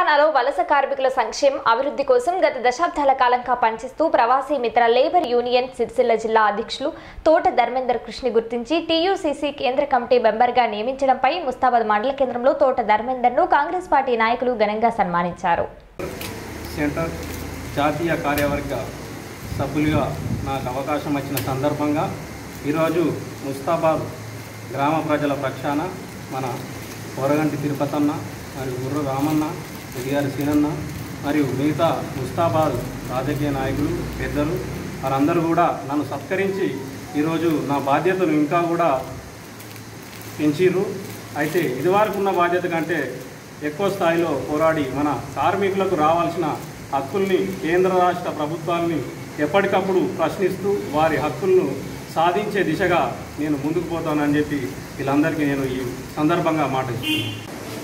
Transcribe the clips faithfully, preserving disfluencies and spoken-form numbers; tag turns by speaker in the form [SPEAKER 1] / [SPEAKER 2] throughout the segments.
[SPEAKER 1] తెలంగాణలో వలస కార్మికుల సంక్షేమం అభివృద్ధి కోసం గత దశాబ్దాల కాలంగా పనిచేస్తూ ప్రవాసీ మిత్ర లేబర్ యూనియన్ సిరిసిల్ల జిల్లా అధ్యక్షులు తోట ధర్మేందర్ కృష్ణ గుర్తించి టీయూసీసీ కేంద్ర కమిటీ మెంబర్గా నియమించడంపై ముస్తాబాద్ మండల కేంద్రంలో తోట ధర్మేందర్ను కాంగ్రెస్ పార్టీ నాయకులు ఘనంగా సన్మానించారు.
[SPEAKER 2] సెంటర్ జాతీయ కార్యవర్గ సభ్యులుగా నాకు అవకాశం వచ్చిన సందర్భంగా ఈరోజు ముస్తాబాద్ గ్రామ ప్రజల పక్షాన మన వరగంటి తిరుపతన్న మరియు గుర్ర రామన్న ఎడియారి సీనన్న మరియు మిగతా ముస్తాబాద్ రాజకీయ నాయకులు పెద్దలు వారందరూ కూడా నన్ను సత్కరించి ఈరోజు నా బాధ్యతను ఇంకా కూడా పెంచిర్రు. అయితే ఇదివరకు ఉన్న బాధ్యత కంటే ఎక్కువ స్థాయిలో పోరాడి మన కార్మికులకు రావాల్సిన హక్కుల్ని కేంద్ర రాష్ట్ర ప్రభుత్వాలని ఎప్పటికప్పుడు ప్రశ్నిస్తూ వారి హక్కులను సాధించే దిశగా నేను ముందుకు పోతానని చెప్పి వీళ్ళందరికీ నేను ఈ సందర్భంగా మాట ఇస్తున్నాను.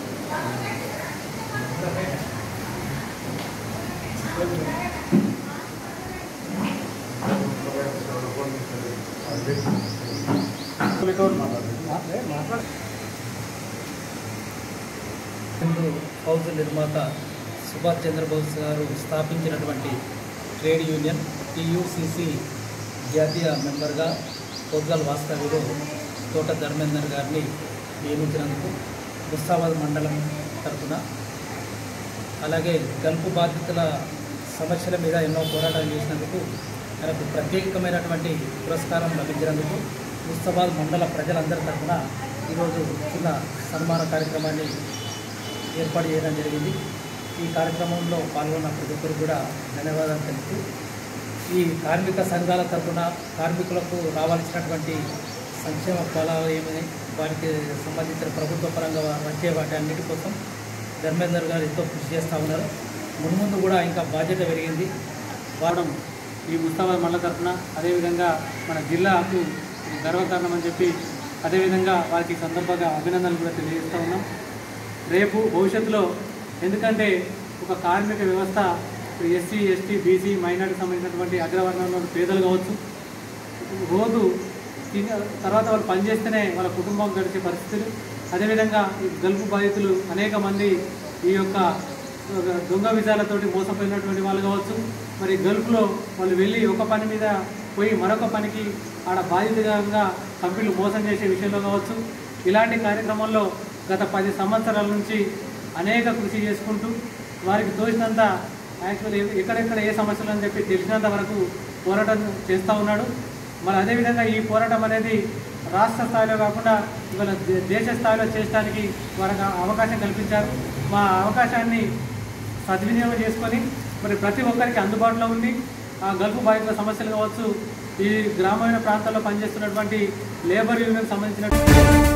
[SPEAKER 3] హౌస్ నిర్మాత సుభాష్ చంద్రబోస్ గారు స్థాపించినటువంటి ట్రేడ్ యూనియన్ టీయూసీసీ జాతీయ మెంబర్గా పొగ్గల్ వాస్తవ్యుడు తోట ధర్మేందర్ గారిని నియమించినందుకు ముస్తాబాద్ మండలం తరఫున, అలాగే గల్పు బాధితుల సమస్యల మీద ఎన్నో పోరాటాలు చేసినందుకు మనకు ప్రత్యేకమైనటువంటి పురస్కారం లభించినందుకు ముస్తాబాద్ మండల ప్రజలందరి తరఫున ఈరోజు చిన్న సన్మాన కార్యక్రమాన్ని ఏర్పాటు చేయడం జరిగింది. ఈ కార్యక్రమంలో పాల్గొన్న ప్రతి ఒక్కరు కూడా ధన్యవాదాలు తెలుపుతూ, ఈ కార్మిక సంఘాల తరఫున కార్మికులకు రావాల్సినటువంటి సంక్షేమ ఫలాలు ఏమని వారికి సంబంధించిన ప్రభుత్వ పరంగా వచ్చే వాటి అన్నిటి కోసం ధర్మేందర్ గారు ఎంతో కృషి చేస్తూ ఉన్నారు. మున్ముందు కూడా ఇంకా బాధ్యత పెరిగింది.
[SPEAKER 4] వాడడం ఈ ముస్తాబాద్ మండల తరఫున అదేవిధంగా మన జిల్లాకు గర్వకారణం అని చెప్పి అదేవిధంగా వారికి సందర్భంగా అభినందనలు కూడా తెలియజేస్తూ ఉన్నాం. రేపు భవిష్యత్తులో ఎందుకంటే ఒక కార్మిక వ్యవస్థ ఎస్సీ ఎస్టీ బీసీ మైనార్టీకి సంబంధించినటువంటి అగ్రవర్ణంలో పేదలు కావచ్చు, రోజు తర్వాత వాళ్ళు పనిచేస్తేనే వాళ్ళ కుటుంబం గడిచే పరిస్థితులు, అదేవిధంగా ఈ గల్పు బాధితులు అనేక మంది ఈ యొక్క దొంగ విజాలతోటి మోసపోయినటువంటి వాళ్ళు కావచ్చు, మరి గల్ఫ్లో వాళ్ళు వెళ్ళి ఒక పని మీద పోయి మరొక పనికి ఆడ బాధితుగా కంపెనీలు మోసం చేసే విషయంలో కావచ్చు, ఇలాంటి కార్యక్రమంలో గత పది సంవత్సరాల నుంచి అనేక కృషి చేసుకుంటూ వారికి తోచినంత యాక్చువల్లీ ఎక్కడెక్కడ ఏ సమస్యలు అని చెప్పి తెలిసినంత వరకు పోరాటం చేస్తూ ఉన్నాడు. మరి అదేవిధంగా ఈ పోరాటం అనేది రాష్ట్ర స్థాయిలో కాకుండా ఇవాళ దేశ స్థాయిలో చేయడానికి వారికి అవకాశం కల్పించారు. మా అవకాశాన్ని సద్వినియోగం చేసుకొని మరి ప్రతి ఒక్కరికి అందుబాటులో ఉండి ఆ గల్ఫ్ బాధితుల సమస్యలు కావచ్చు, ఈ గ్రామీణ ప్రాంతాల్లో పనిచేస్తున్నటువంటి లేబర్ యూనియన్ సంబంధించినటువంటి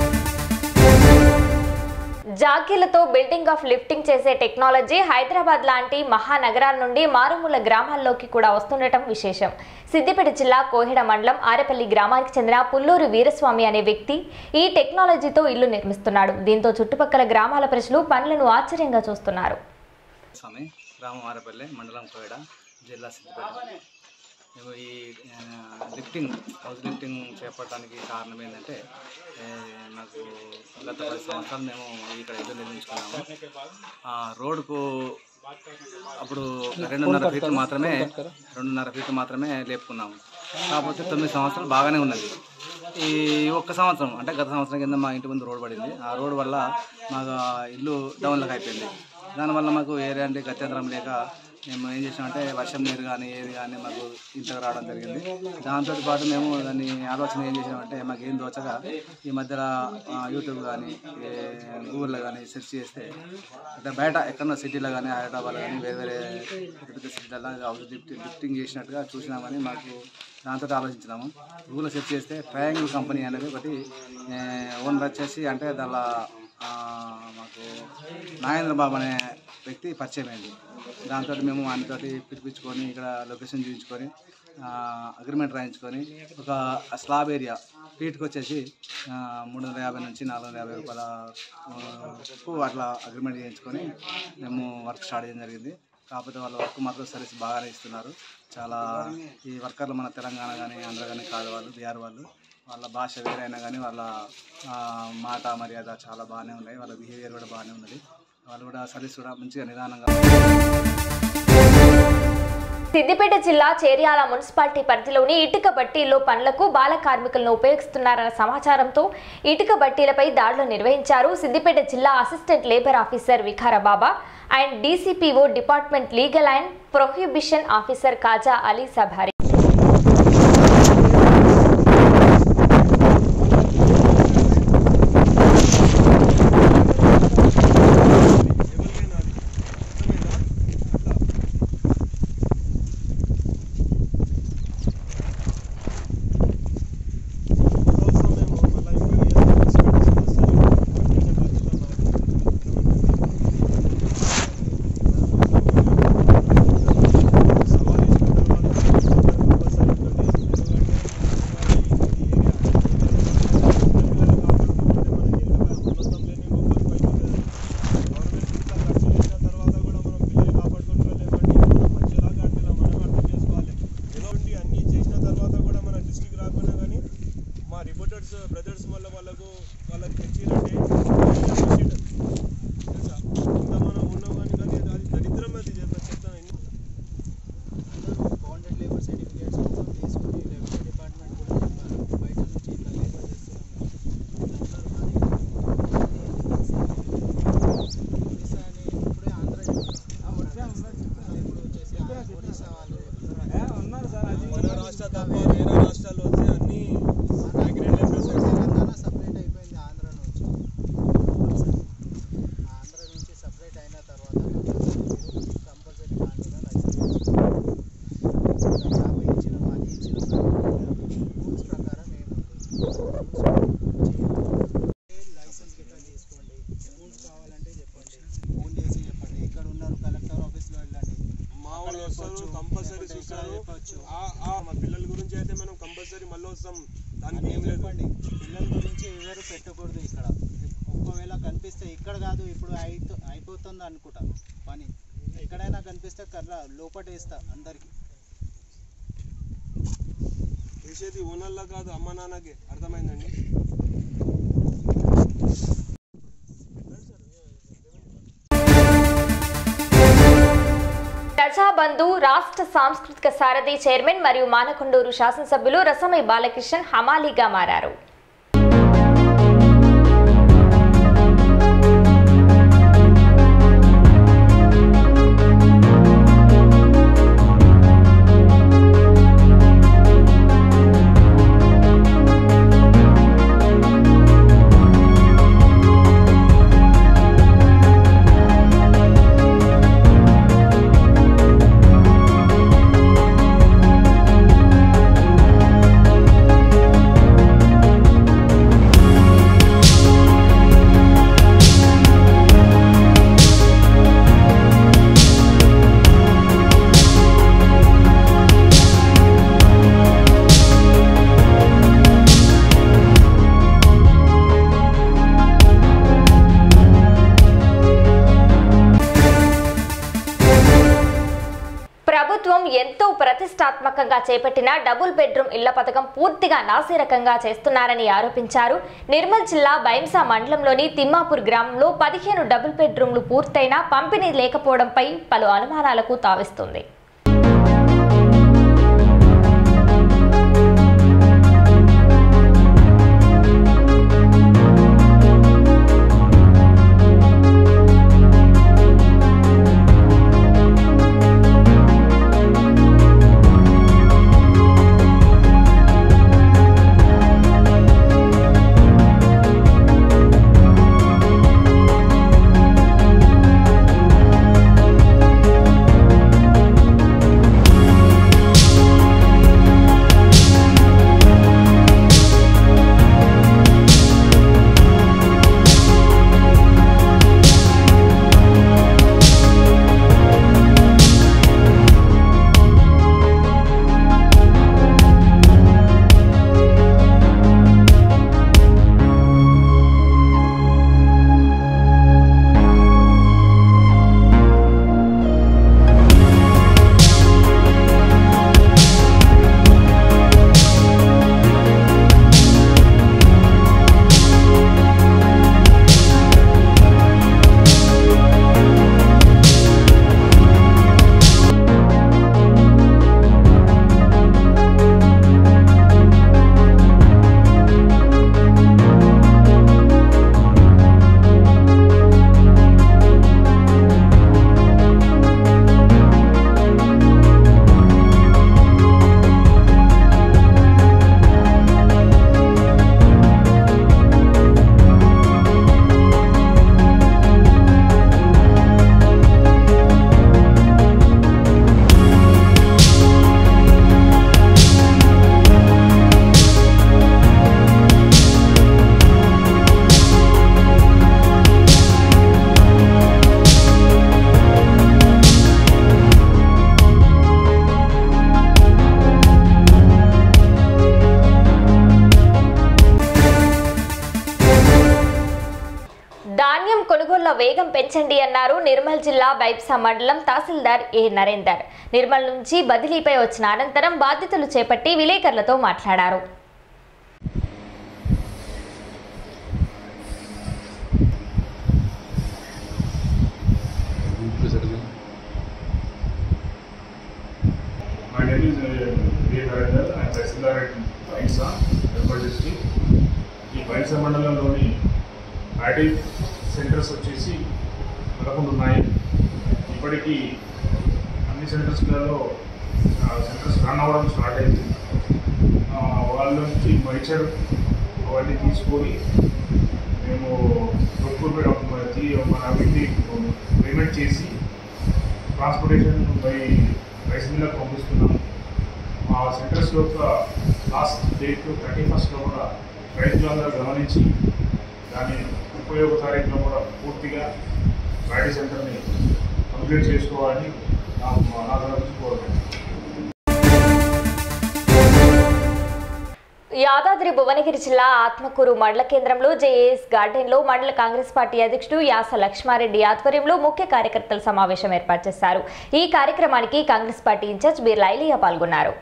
[SPEAKER 1] జాకీలతో బిల్డింగ్ ఆఫ్ లిఫ్టింగ్ చేసే టెక్నాలజీ హైదరాబాద్ లాంటి మహానగరాల నుండి మారుమూల గ్రామాల్లోకి కూడా వస్తుండటం విశేషం. సిద్దిపేట జిల్లా కోహెడ మండలం ఆరెపల్లి గ్రామానికి చెందిన పుల్లూరు వీరస్వామి అనే వ్యక్తి ఈ టెక్నాలజీతో ఇల్లు నిర్మిస్తున్నాడు. దీంతో చుట్టుపక్కల గ్రామాల ప్రజలు పనులను ఆశ్చర్యంగా చూస్తున్నారు.
[SPEAKER 5] స్వామి గ్రామం ఆరెపల్లి మండలం కోహెడ జిల్లా సిద్దిపేట. మేము ఈ లిఫ్టింగ్ హౌస్ లిఫ్టింగ్ చేపట్టడానికి కారణం ఏంటంటే, నాకు గత పది సంవత్సరాలు మేము ఇక్కడ ఇల్లు నిర్మించుకున్నాము. రోడ్డుకు అప్పుడు రెండున్నర ఫీట్లు మాత్రమే రెండున్నర ఫీట్లు మాత్రమే లేపుకున్నాము. కాకపోతే తొమ్మిది సంవత్సరాలు బాగానే ఉన్నది. ఈ ఒక్క సంవత్సరం అంటే గత సంవత్సరం కింద మా ఇంటి ముందు రోడ్ పడింది. ఆ రోడ్ వల్ల మాకు ఇల్లు డౌన్లోకి అయిపోయింది. దానివల్ల మాకు ఏరియా అంటే గత్యంతరం లేక మేము ఏం చేసామంటే వర్షం నీరు కానీ ఏది కానీ మాకు ఇంతకు రావడం జరిగింది. దాంతో పాటు మేము దాన్ని ఆలోచన ఏం చేసామంటే, మాకు ఏం దోచగా ఈ మధ్యలో యూట్యూబ్ కానీ గూగుల్లో కానీ సెర్చ్ చేస్తే అంటే బయట ఎక్కడన్నా సిటీలో కానీ హైదరాబాద్ కానీ వేరే వేరే పెద్ద పెద్ద సిటీలలో హౌస్ లిఫ్టింగ్ లిఫ్టింగ్ చేసినట్టుగా చూసినామని మాకు దాంతో ఆలోచించినాము. గూగుల్లో సెర్చ్ చేస్తే ట్రయాంగిల్ కంపెనీ అనేది ఒకటి ఓనర్ వచ్చేసి అంటే దానిలో మాకు నాగేంద్ర బాబు అనే వ్యక్తి పరిచయం అయింది. దాంతో మేము ఆయనతోటి పిలిపించుకొని ఇక్కడ లొకేషన్ చూపించుకొని అగ్రిమెంట్ రాయించుకొని ఒక స్లాబ్ ఏరియా ఫీట్కి వచ్చేసి మూడు వందల యాభై నుంచి నాలుగు వందల యాభై రూపాయలకు అట్లా అగ్రిమెంట్ చేయించుకొని మేము వర్క్ స్టార్ట్ చేయడం జరిగింది. కాకపోతే వాళ్ళ వర్క్ మాత్రం సర్వీస్ బాగానే ఇస్తున్నారు. చాలా ఈ వర్కర్లు మన తెలంగాణ కానీ ఆంధ్ర కానీ కాదు, వాళ్ళు బీహార్ వాళ్ళు, వాళ్ళ భాష వేరైనా కానీ వాళ్ళ మాట మర్యాద చాలా బాగానే ఉన్నాయి. వాళ్ళ బిహేవియర్ కూడా బాగానే ఉన్నది. వాళ్ళు కూడా సర్వీస్ కూడా మంచిగా నిదానంగా.
[SPEAKER 1] సిద్దిపేట జిల్లా చేర్యాల మున్సిపాలిటీ పరిధిలోని ఇటుక బట్టీల్లో పనులకు బాల కార్మికులను ఉపయోగిస్తున్నారన్న సమాచారంతో ఇటుక బట్టీలపై దాడులు నిర్వహించారు సిద్దిపేట జిల్లా assistant labour officer Vikar Baba and DCPO department legal and prohibition officer Khaja Ali సభారి.
[SPEAKER 6] బ్రదర్స్ వల్ల వాళ్ళకు వాళ్ళకి తెచ్చిరంటే ఇంత మనం ఉన్నాం కానీ కానీ అది దరిద్రం అది చెప్తాను.
[SPEAKER 3] బాండెడ్ లేబర్ సర్టిఫికేట్స్ తీసుకుని రెవెన్యూ డిపార్ట్మెంట్ కూడా చెప్పారు బయట నుంచి ఇట్లా లేబర్ చేస్తున్నాం ఒడిశా అని ఇప్పుడే ఆంధ్ర ఇప్పుడు వచ్చేసి ఒడిశా వాళ్ళు ఉన్నారు సార్.
[SPEAKER 6] మన రాష్ట్ర తప్ప వేరే రాష్ట్రాల్లో వచ్చి అన్ని
[SPEAKER 3] తెలంగాణ సపరేట్ అయిపోయింది ఆంధ్ర నుంచి. ఆంధ్ర నుంచి సపరేట్ అయిన తర్వాత కంపల్సరీ దాని మీద లైసెన్స్ యాభై ఇచ్చిన పది ఇచ్చిన రూల్స్ ప్రకారం ఏముంది లైసెన్స్ గిట్లా తీసుకోండి. రూల్స్ కావాలంటే చెప్పండి, ఫోన్ చేసి చెప్పండి. ఇక్కడ ఉన్నారు కలెక్టర్ ఆఫీస్లో వెళ్ళండి,
[SPEAKER 6] మా వాళ్ళు వస్తారు కంపల్సరీ చూస్తారు. మా పిల్లల గురించి అయితే మనం కంపల్సరీ మళ్ళీ వస్తాం. దానికి ఏం చెప్పండి,
[SPEAKER 3] పిల్లల గురించి ఎవరు పెట్టకూడదు ఇక్కడ. ఒకవేళ కనిపిస్తే ఇక్కడ కాదు ఇప్పుడు అయిపో అయిపోతుంది అనుకుంటా పని, ఎక్కడైనా కనిపిస్తే కర్ర లోపట వేస్తా అందరికి.
[SPEAKER 6] వేసేది ఓనర్లా కాదు అమ్మ నాన్నకి, అర్థమైందండి.
[SPEAKER 1] ప్రజాబంధు రాష్ట్ర సాంస్కృతిక సారథి చైర్మన్ మరియు మానకొండూరు శాసనసభ్యులు రసమై బాలకృష్ణన్ హమాలీగా మారారు. ప్రభుత్వం ఎంతో ప్రతిష్టాత్మకంగా చేపట్టిన డబుల్ బెడ్రూమ్ ఇళ్ల పథకం పూర్తిగా నాసిరకంగా చేస్తున్నారని ఆరోపించారు. నిర్మల్ జిల్లా బైంసా మండలంలోని తిమ్మాపూర్ గ్రామంలో పదిహేను డబుల్ బెడ్రూమ్లు పూర్తయినా పంపిణీ లేకపోవడంపై పలు అనుమానాలకు తావిస్తుంది. ధాన్యం కొనుగోళ్ల వేగం పెంచండి అన్నారు నిర్మల్ జిల్లా బైప్సా మండలం తహసీల్దార్ ఏ నరేందర్. నిర్మల్ నుంచి బదిలీపై వచ్చిన అనంతరం బాధ్యతలు చేపట్టి విలేకరులతో మాట్లాడారు.
[SPEAKER 7] My name is A. Narendra. I am Tahsildar at Baisa, ନିର୍ମల్ district. ఈ బైసా మండలంలోని ఐటీ సెంటర్స్ వచ్చేసి పదకొండు ఉన్నాయి. ఇప్పటికీ అన్ని సెంటర్స్లలో సెంటర్స్ రన్ అవ్వడం స్టార్ట్ అయింది. వాళ్ళ నుంచి మైచర్ అవన్నీ తీసుకొని మేము ప్రొక్యూర్మెంట్ మన అవిటిని పేమెంట్ చేసి ట్రాన్స్పోర్టేషన్ బై రైస్ మిల్లకు పంపిస్తున్నాము. ఆ సెంటర్స్ యొక్క లాస్ట్ డేట్ థర్టీ ఫస్ట్లో కూడా రైతులందరూ గమనించి దాని ఉపయోగకారీగా కూడా పూర్తిగా రైడీ సెంటర్ని కంప్లీట్ చేసుకోవాలని నా తరఫు కోరుతున్నాను.
[SPEAKER 1] యాదాద్రి భువనగిరి జిల్లా ఆత్మకూరు మండల కేంద్రంలో జేఏఎస్ గార్డెన్లో మండల కాంగ్రెస్ పార్టీ అధ్యక్షుడు యాస లక్ష్మారెడ్డి ఆధ్వర్యంలో ముఖ్య కార్యకర్తల సమావేశం ఏర్పాటు చేశారు. ఈ కార్యక్రమానికి Congress party in charge Beerla Ilaiah పాల్గొన్నారు.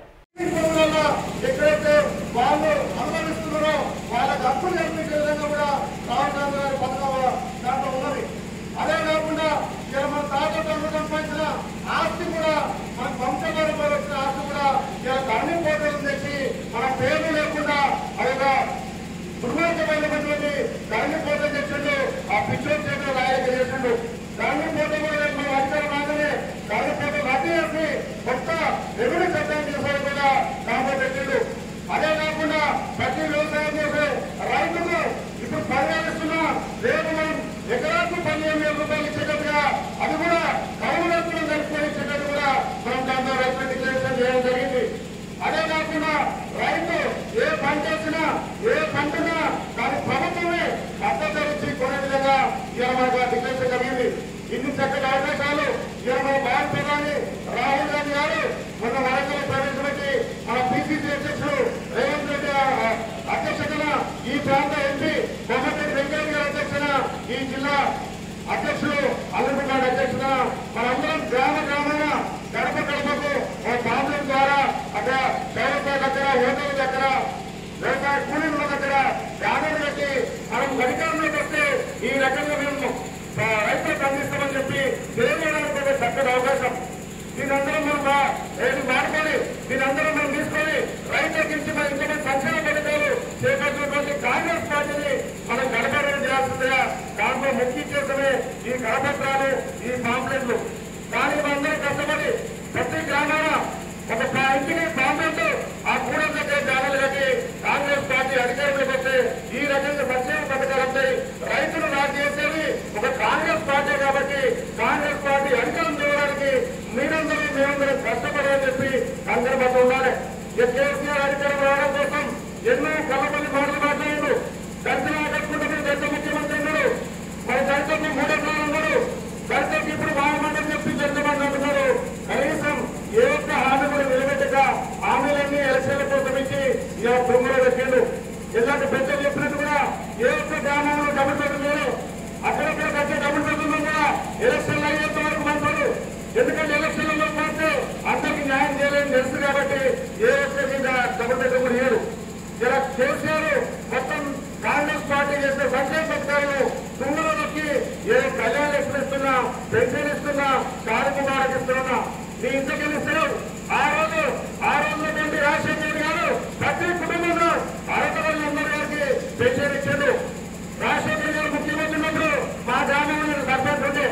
[SPEAKER 8] అదే కాకుండా ప్రతి వ్యవసాయం చేసే రైతుకు ఇప్పుడు పరిగణిస్తున్న రేపు మనం ఎకరాకు పదిహేను వేల రూపాయలు ఇచ్చేటట్టుగా అది కూడా కౌలు రైతులు కలుపుకొని ఇచ్చేటట్టు కూడా మనం దాంట్లో రైతులు డిక్లరేషన్ చేయడం జరిగింది. అదే కాకుండా రైతు ఏ పంట వేసినా ఏ పంటనా దాని ప్రభుత్వమే మద్దతు ధరించి కొనే విధంగా ఇవాళ మనకు డిక్లరేషన్ జరిగింది. ఇన్ని చక్కటి అవకాశాలు ఇవాళ మన భారత ప్రధాని రాహుల్ గాంధీ గారు మొన్న వరంగల్ ప్రవేశపెట్టి మన పిసిసి అధ్యక్షుడు రేవంత్ రెడ్డి అధ్యక్షతన ఈ ప్రాంత ఎంపీ కోమటిరెడ్డి వెంకయ్య గారి అధ్యక్షన ఈ జిల్లా అధ్యక్షుడు అల్లుడుగారి అధ్యక్షన మనందరం గ్రామ గ్రామాన గడప గడపకు ఒక కాంగ్రెస్ ద్వారా అక్కడ వ్యవసాయ దగ్గర హోటల్ దగ్గర వ్యవసాయ కూలీల దగ్గర గ్రామాలు పెట్టి మనం అధికారంలోకి వస్తే ఈ రకంగా మేము రైతులకు అందిస్తామని చెప్పి తెలియజేయడానికి ఒక చక్కటి అవకాశం. దీనందరం మనం రేపు మాట్లాడి దీనందరం మనం తీసుకొని రైతులకు ఇచ్చిన ఇంకొక సంక్షేమ పథకాలు చేపట్టినటువంటి కాంగ్రెస్ పార్టీని మనం గడపడం చేయాల్సిందిగా దాంట్లో ముఖ్య ఉద్దేశమే ఈ కరపత్రాలు ఈ పాంప్లెట్లు. కానీ మనందరం కష్టపడి ప్రతి గ్రామాన ఒక ఇంటికి పాంప్లెట్ ఆ కూడల దగ్గర జాగాలు కట్టి కాంగ్రెస్ పార్టీ అధికారంలోకి వస్తే ఈ రకంగా సంక్షేమ పథకాలు ఉంటాయి. రైతులు నాకు చేసేది ఒక కాంగ్రెస్ పార్టీ కాబట్టి కాంగ్రెస్ పార్టీ అధికారం చేయడానికి మీరందరూ మేమందరం కష్టపడాలని చెప్పి సందర్భంగా ఉండాలి. కేసీఆర్ అధికారం రావడం కోసం ఎన్నో కలపల్లి మాటలు మాట్లాడారు. దర్శనం ఆకట్టుకుంటే దశ ముఖ్యమంత్రి ఉన్నారు. మరి దళితులకు మూడెకరాలు ఉన్నారు. దళితులకు ఇప్పుడు బాగుందని చెప్పి జడ్జమంది అంటున్నారు. కనీసం ఏ ఒక్క హామీ కూడా నిలబెట్టక హామీలన్నీ ఎలక్షన్ల కోసం ఇచ్చి ఇలా బొమ్మలో పెట్టారు. ఇలాంటి పెద్దలు చెప్పినట్టు కూడా ఏ ఒక్క గ్రామంలో డబుల్ బెడ్రూమ్ లేదు. అక్కడక్కడ కట్టే డబుల్ బెడ్రూమ్ కూడా ఎలక్షన్లు అయ్యేంత వరకు మంచారు. ఎందుకంటే ఎలక్షన్లలో పోతే అందరికీ న్యాయం చేయలేని తెలుసు కాబట్టి ఏ ఒక్కరికి డబుల్ బెడ్రూమ్ కూడా లేరు. ఇలా కేసీఆర్ మొత్తం కాంగ్రెస్ పార్టీ చేసే సంక్షేమ పథకాలను తుంగలో నొక్కి ఏ కళ్యాణ్ ఇస్తున్నా పెన్షన్ ఇస్తున్నా కార్యక్రమాలకు ఇస్తున్నా నీ ఇంటికి ఇస్తున్నావు. ఆ రోజు ఆ రోజుల నుండి రాజశేఖర్ గారు ప్రతి కుటుంబంలో భారతదేశం అందరి గారికి పెన్షన్ ఇచ్చాడు. రాజశేఖర్ గారు ముఖ్యమంత్రి ఉన్నప్పుడు మా గ్రామంలో సర్పంచ్ ఉండే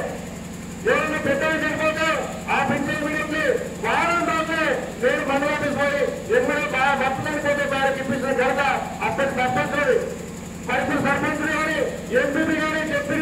[SPEAKER 8] ఎవరైనా పెద్దలు చనిపోతే ఆ పెన్షన్ మీడియంకి వారం రోజులే నేను మండలానికి పోయి ఎప్పుడో బాగా భక్తులని పోతే వారికి ఇప్పించిన ఘనత అప్పటి సర్పంచులు పరిస్థితి సర్పంచులు కానీ ఎంపీ కానీ చెప్పి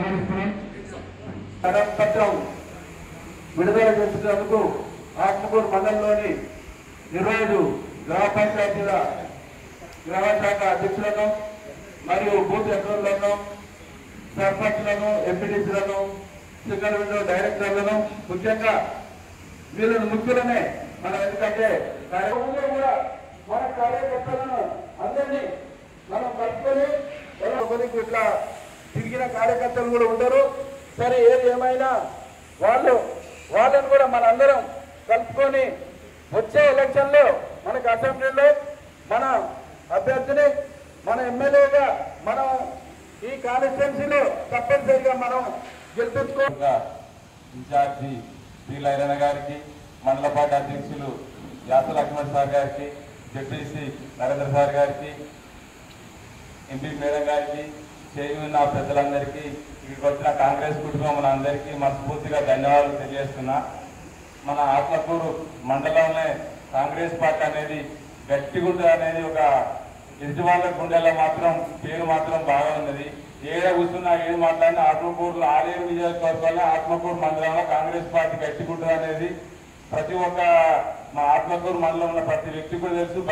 [SPEAKER 8] పత్రం విడుదల చేసినందుకు ఆత్మకూరు మండలంలోని ఇరవై ఐదు గ్రామ పంచాయతీల గ్రామ శాఖ అధ్యక్షులను మరియు బూత్ అధ్యక్షులను సర్పంచ్లను ఎంపీటీసీలను సింగల్ విండో డైరెక్టర్లను ముఖ్యంగా వీళ్ళని ముఖ్యులనే మనం ఎందుకంటే కూడా మన కార్యకర్తలను అందరినీ మనం కలుపుకొని ఇట్లా తిరిగిన కార్యకర్తలు కూడా ఉండరు. సరే ఏది ఏమైనా వాళ్ళు వాళ్ళని కూడా మనందరం కలుపుకొని వచ్చే ఎలక్షన్లో మనకు అసెంబ్లీలో మన అభ్యర్థిని మన ఎమ్మెల్యేగా మనం ఈ కాన్స్టిట్యున్సీలో తప్పనిసరిగా మనం గెలిపించుకో.
[SPEAKER 9] ఇన్ఛార్జి శ్రీ లైరణ గారికి, మండల పార్టీ అధ్యక్షులు యాస లక్ష్మణ్ సార్ గారికి, జడ్పీసీ నరేంద్ర సార్ గారికి, ఎంపీ మేడం గారికి, చేయున్న పెద్దలందరికీ, ఇక్కడికి వచ్చిన కాంగ్రెస్ కుటుంబం మన అందరికీ మనస్ఫూర్తిగా ధన్యవాదాలు తెలియజేస్తున్నా. మన ఆత్మకూరు మండలంలో కాంగ్రెస్ పార్టీ అనేది గట్టిగా ఉంటుంది అనేది ఒక ఎదుటివాళ్ళ గుండెల్లో మాత్రం పేరు మాత్రం బాగా ఉన్నది. ఏడ కూర్చున్నా ఏది మాట్లాడినా ఆత్మకూరులో ఆలేరు నియోజకవర్గంలో ఆత్మకూరు మండలంలో కాంగ్రెస్ పార్టీ గట్టిగా ఉంటుంది అనేది ప్రతి ఒక్క మా ఆత్మకూరు మండలంలో ప్రతి వ్యక్తి కూడా తెలుసు.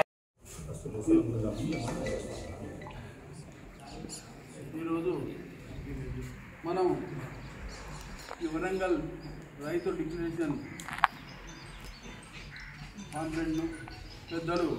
[SPEAKER 10] ఈరోజు మనం ఈ వరంగల్ రైతు డిక్లరేషన్ కాన్ఫరెన్స్ను పెద్దలు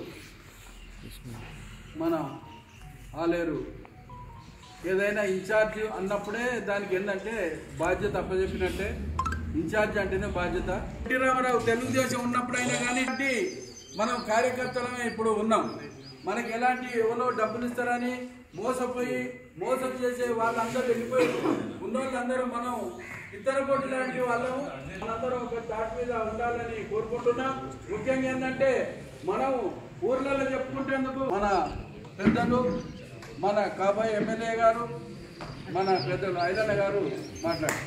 [SPEAKER 10] మన ఆలేరు ఏదైనా ఇన్ఛార్జ్ అన్నప్పుడే దానికి ఏంటంటే బాధ్యత అప్పచెప్పినట్టే. ఇన్ఛార్జ్ అంటేనే బాధ్యత. ఎన్టీ రామారావు తెలుగుదేశం ఉన్నప్పుడైనా కానీ మనం కార్యకర్తలమే ఇప్పుడు ఉన్నాం. మనకి ఎలాంటి ఎవరో డబ్బులు ఇస్తారని మోసపోయి మోసం చేసే వాళ్ళందరూ వెళ్ళిపోయి ఉన్నోళ్ళందరూ మనం ఇతర పోటీ లాంటి వాళ్ళము మనందరూ ఒక తాటి మీద ఉండాలని కోరుకుంటున్నాం. ముఖ్యంగా ఏంటంటే మనం ఊర్లలో చెప్పుకుంటేందుకు మన పెద్దలు మన కాబోయే ఎమ్మెల్యే గారు మన పెద్దలు ఐదన్న గారు మాట్లాడారు.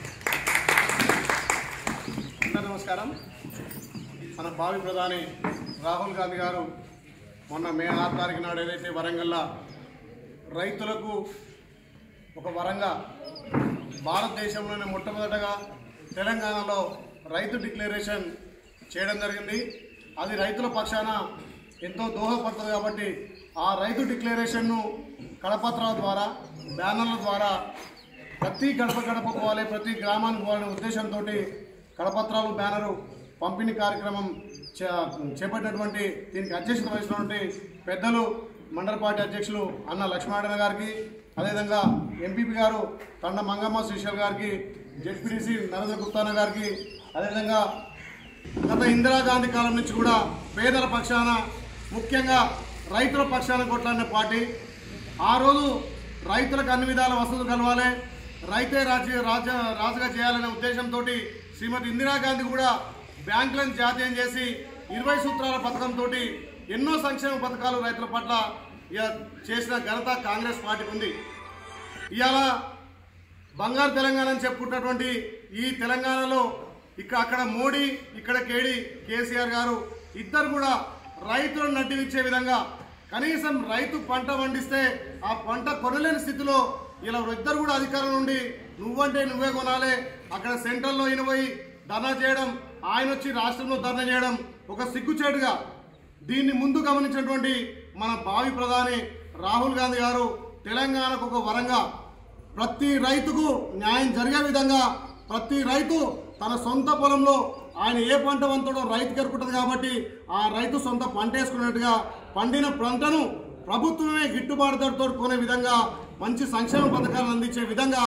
[SPEAKER 11] అందరూ నమస్కారం. మన భావి ప్రధాని రాహుల్ గాంధీ గారు మొన్న మే ఆరు తారీఖు నాడు ఏదైతే వరంగల్లో రైతులకు ఒక వరంగా భారతదేశంలోనే మొట్టమొదటగా తెలంగాణలో రైతు డిక్లరేషన్ చేయడం జరిగింది. అది రైతుల పక్షాన ఎంతో దోహదపడుతుంది. కాబట్టి ఆ రైతు డిక్లరేషన్ను కరపత్రాల ద్వారా బ్యానర్ల ద్వారా ప్రతి గడప గడప పోవాలి, ప్రతి గ్రామానికి పోవాలనే ఉద్దేశంతో కరపత్రాలు బ్యానరు పంపిణీ కార్యక్రమం చేపట్టినటువంటి దీనికి అధ్యక్షత వహిస్తున్నటువంటి పెద్దలు మండల పార్టీ అధ్యక్షులు అన్న లక్ష్మణ గారికి, అదేవిధంగా ఎంపీపీ గారు తండ మంగమ్మ శ్రీశైల్ గారికి, జెడ్పీటీసీ నరేంద్ర గుప్తాన గారికి, అదేవిధంగా గత ఇందిరాగాంధీ కాలం నుంచి కూడా పేదల పక్షాన ముఖ్యంగా రైతుల పక్షాన కొట్లాడిన పార్టీ. ఆ రోజు రైతులకు అన్ని విధాల వసతులు కలవాలి, రైతే రాజ రాజ రాజుగా చేయాలనే ఉద్దేశంతో శ్రీమతి ఇందిరాగాంధీ కూడా బ్యాంకులను జాతీయం చేసి ఇరవై సూత్రాల పథకంతో ఎన్నో సంక్షేమ పథకాలు రైతుల పట్ల చేసిన ఘనత కాంగ్రెస్ పార్టీకి ఉంది. ఇవాళ బంగారు తెలంగాణ అని చెప్పుకుంటున్నటువంటి ఈ తెలంగాణలో ఇక్కడ అక్కడ మోడీ ఇక్కడ కేడీ కేసీఆర్ గారు ఇద్దరు కూడా రైతులను నడ్డివిచ్చే విధంగా కనీసం రైతు పంట పండిస్తే ఆ పంట కొనలేని స్థితిలో ఇలా ఇద్దరు కూడా అధికారం నుండి నువ్వంటే నువ్వే కొనాలి, అక్కడ సెంట్రల్లో ఈయన పోయి ధర్నా చేయడం, ఆయన వచ్చి రాష్ట్రంలో ధర్నా చేయడం ఒక సిగ్గుచేటుగా దీన్ని ముందు గమనించినటువంటి మన భావి ప్రధాని రాహుల్ గాంధీ గారు తెలంగాణకు ఒక వరంగా ప్రతి రైతుకు న్యాయం జరిగే విధంగా ప్రతి రైతు తన సొంత పొలంలో ఆయన ఏ పంట వంతడో రైతుకి ఎరుకుంటుంది కాబట్టి ఆ రైతు సొంత పంట వేసుకున్నట్టుగా పండిన పంటను ప్రభుత్వమే గిట్టుబాటు ధరతో కొనే విధంగా మంచి సంక్షేమ పథకాలను అందించే విధంగా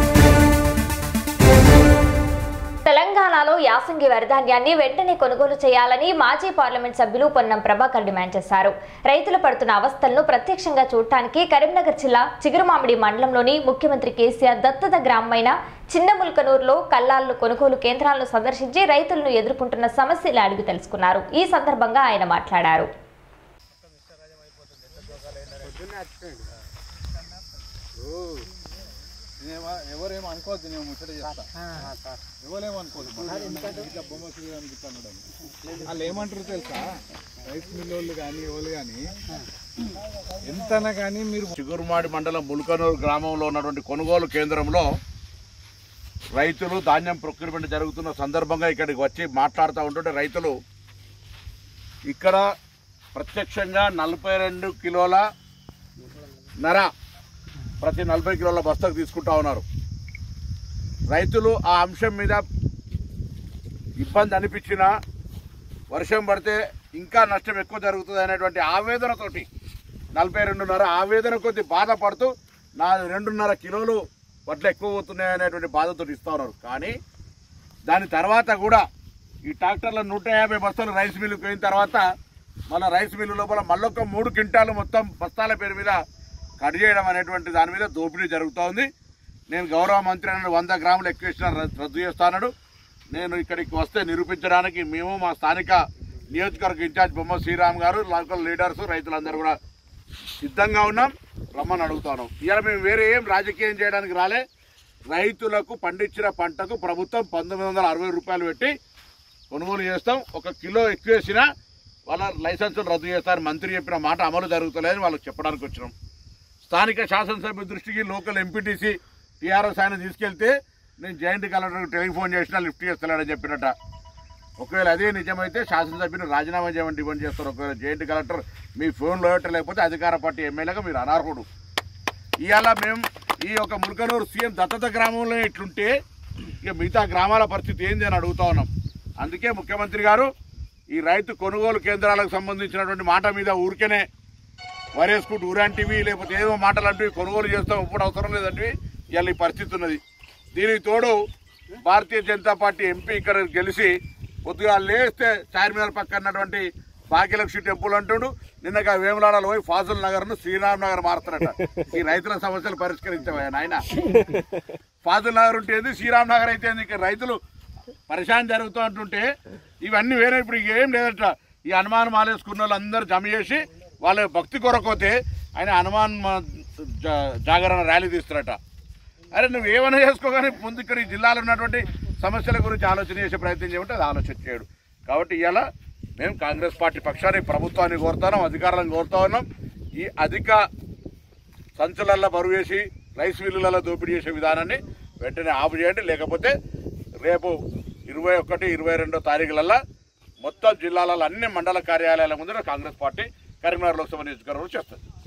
[SPEAKER 1] తెలంగాణలో యాసంగి వరిధాన్యాన్ని వెంటనే కొనుగోలు చేయాలని మాజీ పార్లమెంట్ సభ్యులు పొన్నం ప్రభాకర్ డిమాండ్ చేశారు. రైతులు పడుతున్న అవస్థలను ప్రత్యక్షంగా చూడటానికి కరీంనగర్ జిల్లా చిగురుమామిడి మండలంలోని ముఖ్యమంత్రి కేసీఆర్ దత్తత గ్రామమైన చిన్నముల్కనూరులో కల్లాళ్లు కొనుగోలు కేంద్రాలను సందర్శించి రైతులను ఎదుర్కొంటున్న సమస్యలు అడిగి తెలుసుకున్నారు. ఈ సందర్భంగా ఆయన మాట్లాడారు.
[SPEAKER 12] ఎవరేమో అనుకోవద్దు, నేను ముచ్చట చేస్తా. ఎవరేమో అనుకోవద్దు, ఇట్లా బొమ్మ అనుకుంటాను. వాళ్ళు ఏమంటారు తెలుసా, రైస్ మిల్ వాళ్ళు కానీ వాళ్ళు కానీ ఎంతనా కానీ మీరు
[SPEAKER 13] చిగురుమాడి మండలం ముల్కనూరు గ్రామంలో ఉన్నటువంటి కొనుగోలు కేంద్రంలో రైతులు ధాన్యం ప్రొక్యూర్మెంట్ జరుగుతున్న సందర్భంగా ఇక్కడికి వచ్చి మాట్లాడుతూ ఉంటుంటే రైతులు ఇక్కడ ప్రత్యక్షంగా నలభై రెండు కిలోల నర ప్రతి నలభై కిలోల బస్తాకు తీసుకుంటా ఉన్నారు. రైతులు ఆ అంశం మీద ఇబ్బంది అనిపించినా వర్షం పడితే ఇంకా నష్టం ఎక్కువ జరుగుతుంది అనేటువంటి ఆవేదనతోటి నలభై రెండున్నర ఆవేదన కొద్ది బాధపడుతూ నా రెండున్నర కిలోలు వడ్లు ఎక్కువ పోతున్నాయి అనేటువంటి బాధతో ఇస్తూ ఉన్నారు. కానీ దాని తర్వాత కూడా ఈ ట్రాక్టర్ల నూట యాభై బస్తాలు రైస్ మిల్లుకి పోయిన తర్వాత మళ్ళీ రైస్ మిల్లు లోపల మళ్ళొక మూడు క్వింటాలు మొత్తం బస్తాల పేరు మీద కట్ చేయడం అనేటువంటి దాని మీద దోపిడీ జరుగుతూ ఉంది. నేను గౌరవ మంత్రి అన్న వంద గ్రాములు ఎక్కువ ఇచ్చిన రద్దు చేస్తాను. నేను ఇక్కడికి వస్తే నిరూపించడానికి మేము మా స్థానిక నియోజకవర్గ ఇన్ఛార్జ్ బొమ్మ శ్రీరామ్ గారు, లోకల్ లీడర్స్, రైతులందరూ కూడా సిద్ధంగా ఉన్నాం. రమ్మని అడుగుతాను. ఇవాళ మేము వేరే ఏం రాజకీయం చేయడానికి రాలే. రైతులకు పండించిన పంటకు ప్రభుత్వం పంతొమ్మిది వందల అరవై రూపాయలు పెట్టి కొనుగోలు చేస్తాం. ఒక కిలో ఎక్కువ వేసినా వాళ్ళ లైసెన్సులు రద్దు చేస్తారు. మంత్రి చెప్పిన మాట అమలు జరుగుతలేదని వాళ్ళకి చెప్పడానికి వచ్చినాం. స్థానిక శాసనసభ్య దృష్టికి లోకల్ ఎంపీటీసీ టీఆర్ఎస్ ఆయన తీసుకెళ్తే నేను జాయింట్ కలెక్టర్కి టెలిఫోన్ చేసినా లిఫ్ట్ చేస్తలేడని చెప్పినట్ట. ఒకవేళ అదే నిజమైతే శాసనసభ్యుని రాజీనామా చేయమని డిమాండ్ చేస్తారు. ఒకవేళ జాయింట్ కలెక్టర్ మీ ఫోన్లో లేకపోతే అధికార పార్టీ ఎమ్మెల్యేగా మీరు అనర్హుడు. ఇవాళ మేము ఈ యొక్క ముల్కనూరు సీఎం దత్తత గ్రామంలో ఇట్లుంటే ఇక మిగతా గ్రామాల పరిస్థితి ఏంది అని అడుగుతా ఉన్నాం. అందుకే ముఖ్యమంత్రి గారు ఈ రైతు కొనుగోలు కేంద్రాలకు సంబంధించినటువంటి మాట మీద ఊరికేనే వరేసుకుంటూ ఊరంటివి లేకపోతే ఏదో మాటలు అంటివి కొనుగోలు చేస్తాం ఇప్పుడు అవసరం లేదంటివి ఇవాళ ఈ పరిస్థితి ఉన్నది. దీనికి తోడు భారతీయ జనతా పార్టీ ఎంపీ ఇక్కడ గెలిచి కొద్దిగా లేస్తే చార్మినార్ పక్కన ఉన్నటువంటి భాగ్యలక్ష్మి టెంపుల్ అంటుడు. నిన్నగా వేములాడలో పోయి ఫాజుల్ నగర్ ను శ్రీరామ్ నగర్ మారుతారట. ఈ రైతుల సమస్యలు పరిష్కరించవా నాయన? ఫాజుల్ నగర్ ఉంటేంది, శ్రీరామ్ నగర్ అయితే ఇక్కడ రైతులు పరిశాన్ జరుగుతూ అంటుంటే ఇవన్నీ వేరే. ఇప్పుడు ఏం లేదట. ఈ హనుమాన్ మాలేసుకున్న వాళ్ళు అందరూ జమ చేసి వాళ్ళ భక్తి కొరకపోతే ఆయన హనుమాన్ జాగరణ ర్యాలీ తీస్తారట. అరే నువ్వు ఏమైనా చేసుకోగానే ముందు ఇక్కడ ఈ జిల్లాలో ఉన్నటువంటి సమస్యల గురించి ఆలోచన చేసే ప్రయత్నం చేయమంటే అది ఆలోచన చేయడు. కాబట్టి ఇవాళ మేము కాంగ్రెస్ పార్టీ పక్షాన్ని ప్రభుత్వాన్ని కోరుతున్నాం, అధికారులను కోరుతా ఉన్నాం. ఈ అధిక సంచులల్లో బరువు వేసి రైస్ మిల్లులలో దోపిడీ చేసే విధానాన్ని వెంటనే ఆపు చేయండి. లేకపోతే రేపు ఇరవై ఒకటి ఇరవై రెండో తారీఖులలో మొత్తం జిల్లాలలో అన్ని మండల కార్యాలయాల ముందు కాంగ్రెస్ పార్టీ కరీంనగర్ లోక్సభ నియోజకవర్గంలో చేస్తుంది.